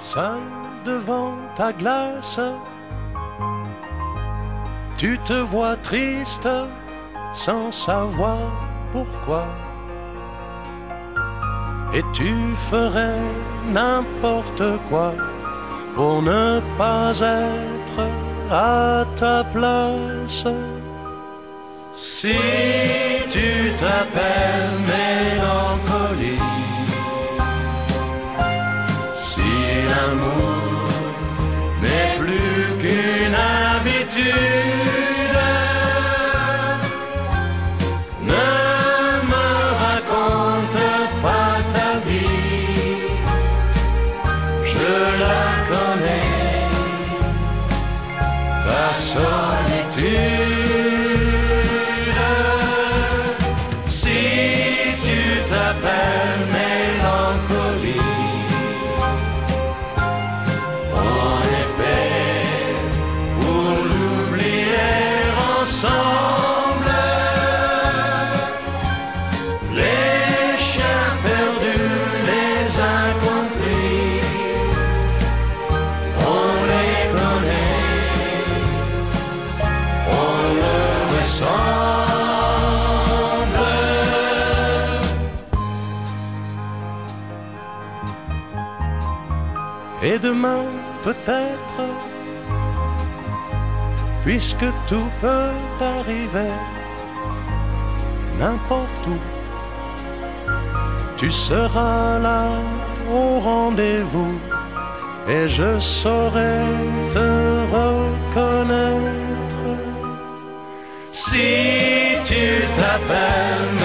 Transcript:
Seul devant ta glace, tu te vois triste sans savoir pourquoi. Et tu ferais n'importe quoi pour ne pas être à ta place. Si tu t'appelles mélancolie, si l'amour n'est plus qu'une habitude, ne me raconte pas ta vie, je la connais, ta solitude. Si tu t'appelles mélancolie, en effet, pour l'oublier ensemble, les chiens perdus, les incompris, on les connaît, on leur ressemble. Et demain, peut-être, puisque tout peut arriver, n'importe où, tu seras là au rendez-vous, et je saurai te reconnaître. Si tu t'appelles